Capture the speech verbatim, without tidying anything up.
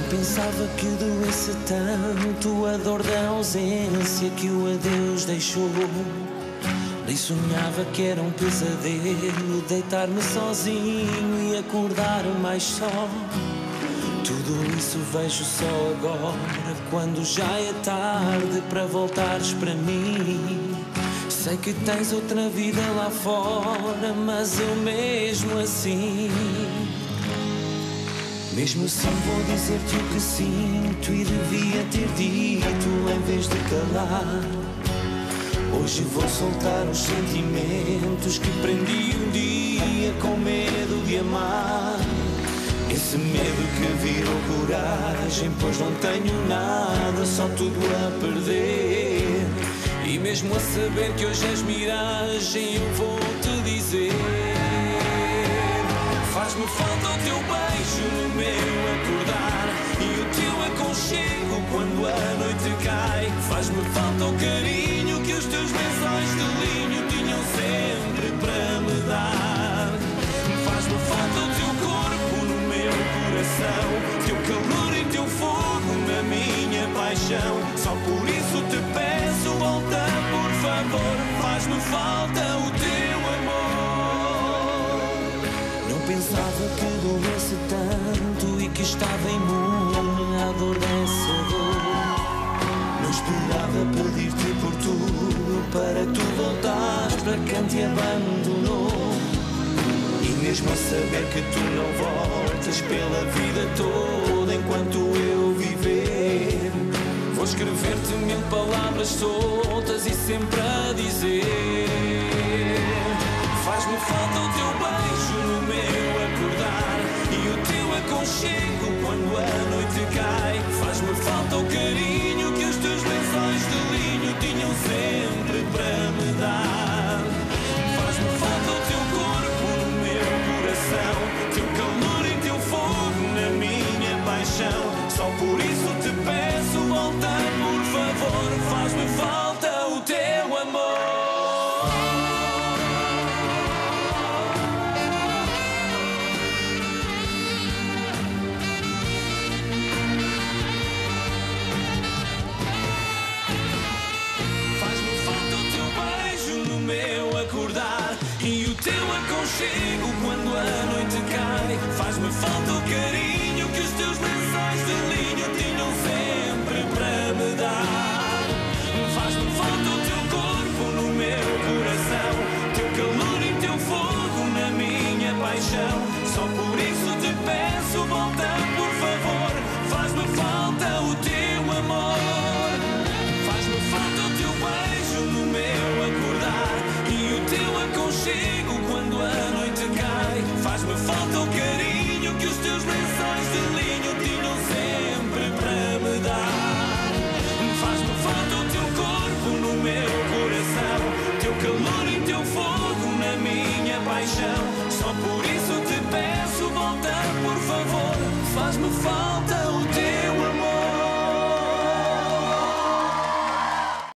Pensava que doesse tanto a dor da ausência que o adeus deixou. Nem sonhava que era um pesadelo deitar-me sozinho e acordar mais só. Tudo isso vejo só agora, quando já é tarde para voltares para mim. Sei que tens outra vida lá fora, mas eu mesmo assim Mesmo assim vou dizer-te o que sinto e devia ter dito em vez de calar. Hoje vou soltar os sentimentos que prendi um dia com medo de amar. Esse medo que virou coragem, pois não tenho nada, só tudo a perder. E mesmo a saber que hoje és miragem, eu vou-te dizer: faz-me falta o teu beijo no meu acordar e o teu aconchego quando a noite cai. Faz-me falta o carinho que os teus lençóis de linho tinham sempre para me dar. Faz-me falta o teu corpo no meu coração, teu calor e teu fogo na minha paixão. Só por isso te peço, volta por favor. Faz-me falta o teu amor. Não pensava que doesse tanto e que estava imune à dor dessa dor. Não esperava pedir-te por tudo para tu voltares para quem te abandonou. E mesmo a saber que tu não voltas pela vida toda enquanto eu viver, vou escrever-te mil palavras soltas e sempre a dizer: faz-me falta o teu beijo no meu acordar e o teu aconchego quando a noite cai. Faz-me falta o carinho que os teus lençóis de linho tinham sempre para me dar. Faz-me falta o teu corpo no meu coração, teu calor e teu fogo na minha paixão. Só por isso te peço, volta por favor. Faz-me falta o teu amor. E o teu aconchego quando a noite cai. Faz-me falta o carinho que os teus lençóis de linho tinham sempre para me dar. Faz-me falta o teu corpo no meu coração, teu calor e teu fogo na minha paixão. Só por isso te peço, volta por favor. Faz-me falta o teu amor. Faz-me falta o teu beijo no meu acordar e o teu aconchego quando a noite cai. Faz-me falta o carinho que os teus lençóis de linho tinham sempre para me dar. Faz-me falta o teu corpo no meu coração, teu calor e teu fogo na minha paixão. Só por isso te peço, volta por favor. Faz-me falta o